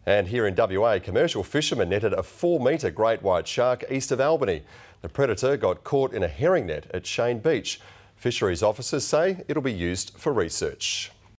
And here in WA, commercial fishermen netted a 4-metre great white shark east of Albany. The predator got caught in a herring net at Shane Beach. Fisheries officers say it'll be used for research.